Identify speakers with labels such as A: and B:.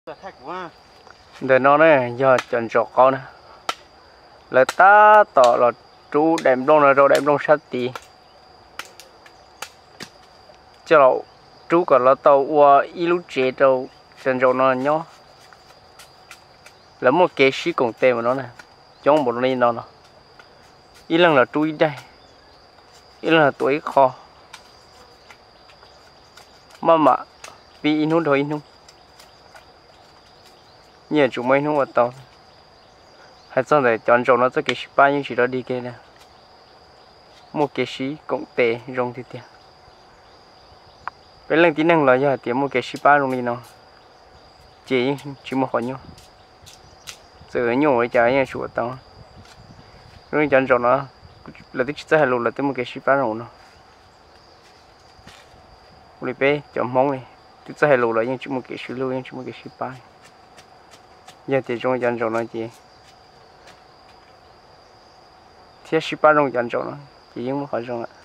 A: để nó này giờ chọn chỗ con này là ta tỏ là chú đem đông là rồi đem đông sát tí cho là chú còn là tàu qua ít lúc chế đâu chọn chỗ nó nhó là một cái sĩ cùng tên mà nó này giống một này nó ít lần là chú đây ít lần là tuổi kho mà vì in hút thôi in hút nhiều chúng mấy hút vào tàu hay sao để chọn chỗ nó sẽ cái bao nhiêu chỉ đó đi kia nè một cái sĩ cũng tệ rong thì tiền cái lần tí năng là giờ tiền một cái sĩ ba rong đi nó chỉ một hồi nhau giờ nhiều cái trái như chuột tao rồi chọn chỗ nó là tích sẽ luôn là tới một cái sĩ ba rong nó 우리 bé chọn món này tích sẽ luôn là những một cái sĩ luôn những một cái sĩ ba giờ thì trong chọn chỗ nó chỉ thiết sĩ ba rong chọn chỗ nó chỉ những một hồi rong ạ